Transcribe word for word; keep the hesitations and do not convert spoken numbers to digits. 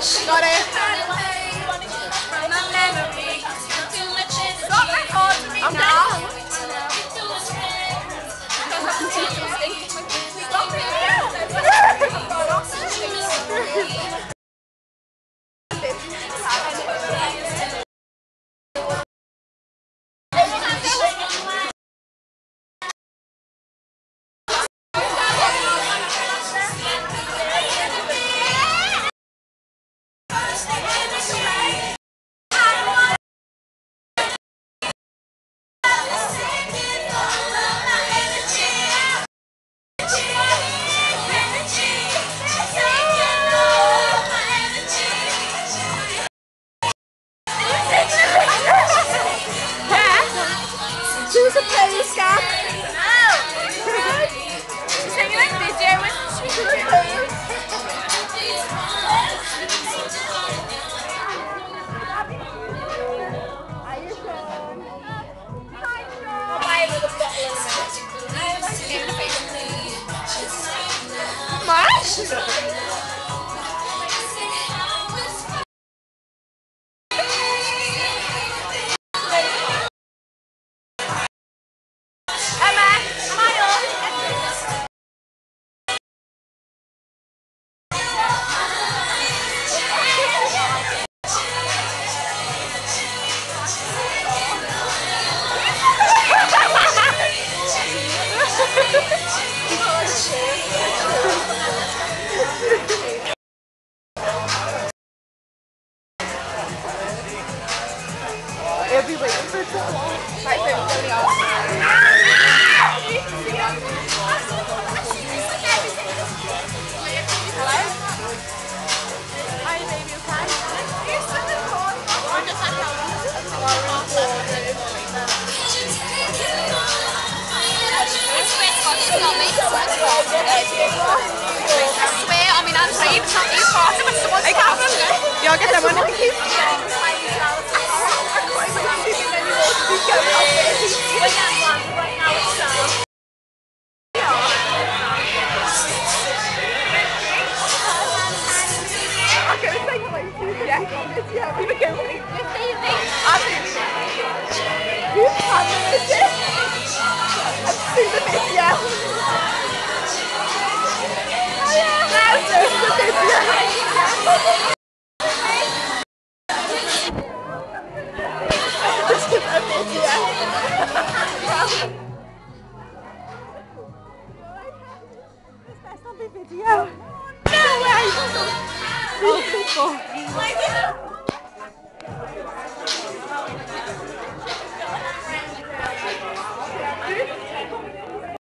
Got it. Stop recording me now. Choose a playlist, Scott. No! Sing like D J with Are you sure? Hi, Sean. I'll buy another bottle in a minute. Mash? It'll be waiting for so long. Right, so it's going on. Hello? Hi, baby, okay? You're still recording. I'm just like, I swear on my nan's grave, it's not you party, but someone's I can't believe you'll get them on the keep. Yeah, we were going. You have it. I've seen the video. Oh yeah, I've seen the video. This is a video. This is not a video. No way. Oh, people.